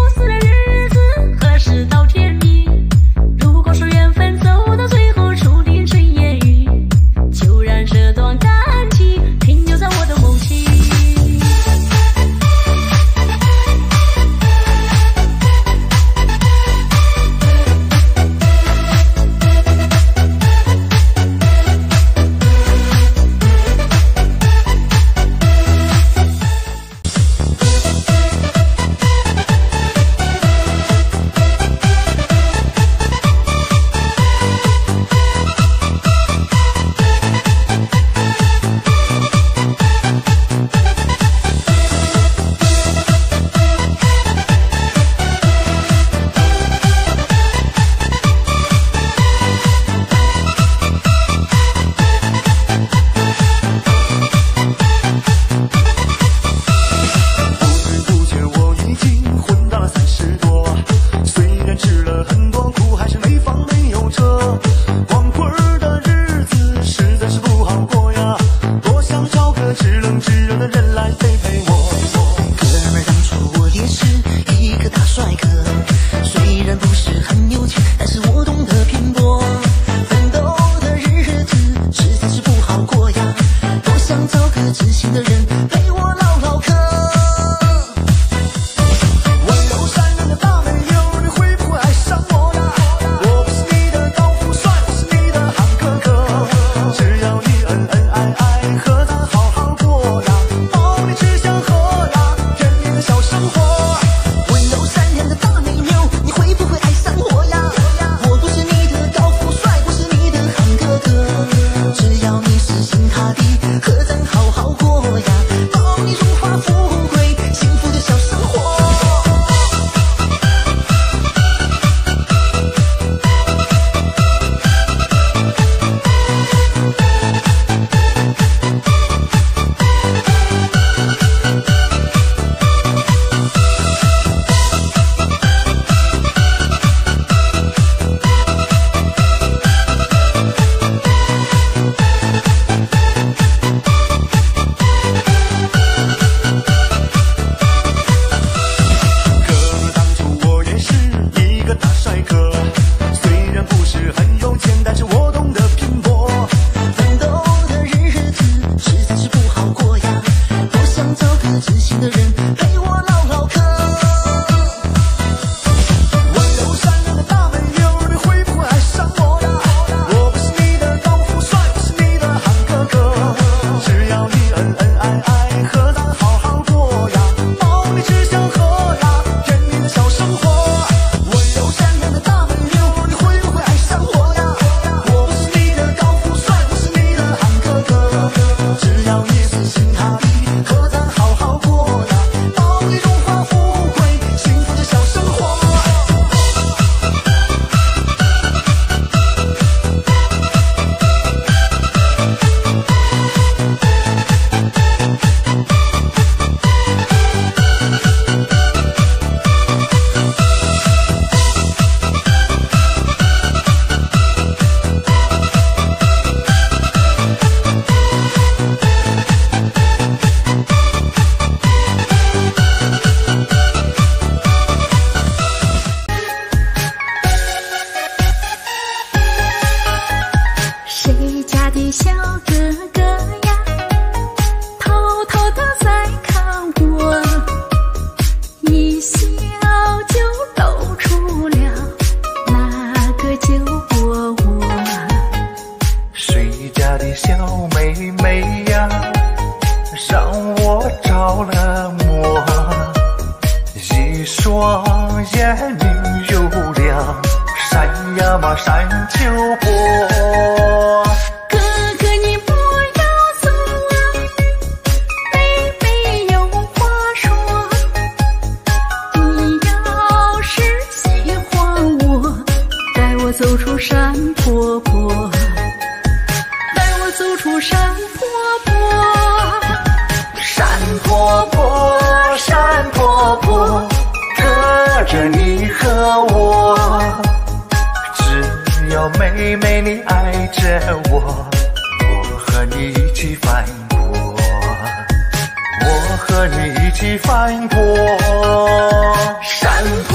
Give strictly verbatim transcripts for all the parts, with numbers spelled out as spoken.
和你一起翻过山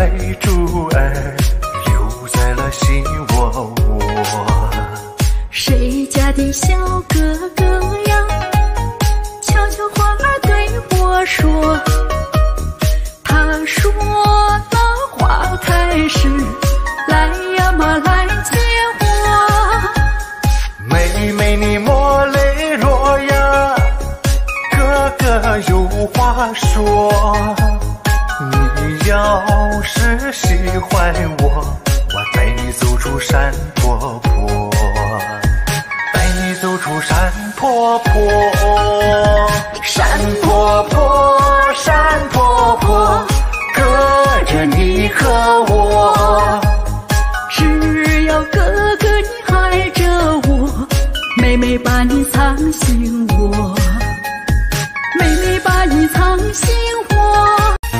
泪珠儿留在了心窝窝。 谁家的小哥哥呀，悄悄话儿对我说，他说那花开时来呀嘛来接我。 妹妹你莫泪落呀，哥哥有话说。你要是喜欢我，我带你走出山坡坡，带你走出山坡坡。山坡坡，山坡坡，隔着你和我。 只要哥哥你爱着我，妹妹把你藏心窝，妹妹把你藏心窝。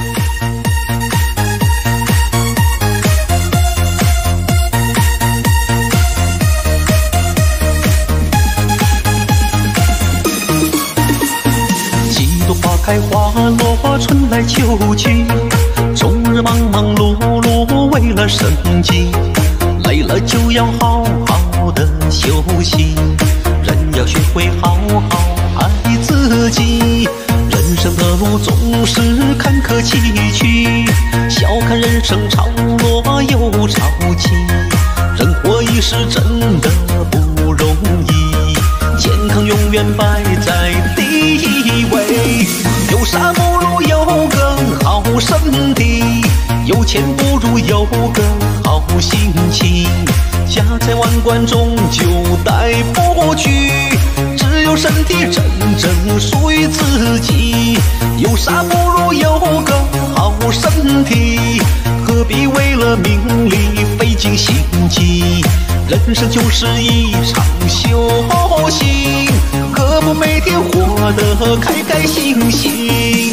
开花落，春来秋去，终日忙忙碌碌为了生计，累了就要好好的休息。人要学会好好爱自己，人生的路总是坎坷崎岖，笑看人生潮落又潮起，人活一世真的不容易，健康永远摆在第一位。有啥不如有个好身体，有钱不如有个好心情，家财万贯终究带不去，只有身体真正属于自己。有啥不如有个好身体，何必为了名利费尽心机，人生就是一场修行，何不每天活得开开心心。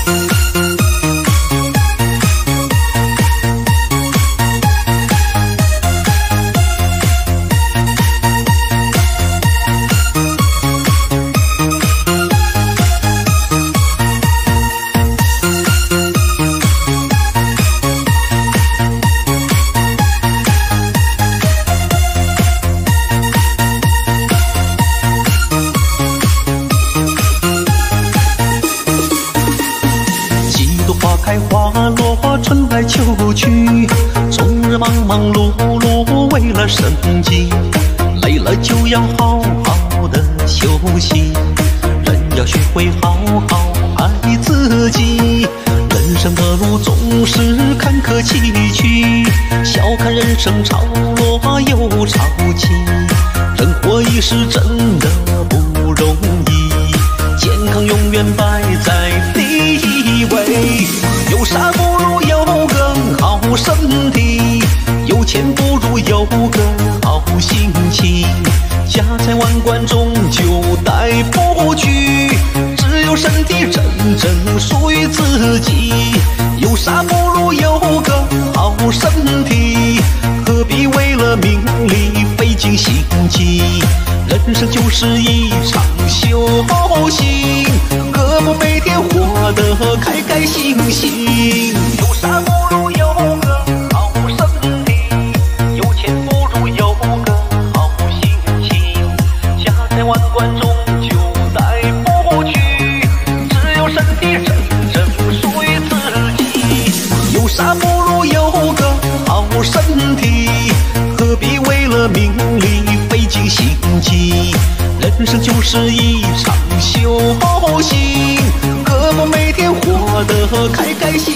开花落，春来秋去，终日忙忙碌碌为了生计，累了就要好好的休息。人要学会好好爱自己，人生的路总是坎坷崎岖，笑看人生潮落又潮起，人活一世真的不容易，健康永远摆在第一位。有啥不如有个好身体，有钱不如有个好心情，家财万贯终究带不去，只有身体真正属于自己。有啥不如有个好身体，何必为了名利费尽心机，人生就是一场修行，何不每天活得开开心心。有啥不如有个好身体，有钱不如有个好心情，家财万贯终究带不去，只有身体真正属于自己。有啥不如有个好身体，何必为了名利费尽心机，人生就是一场修行，何不每天活得开开心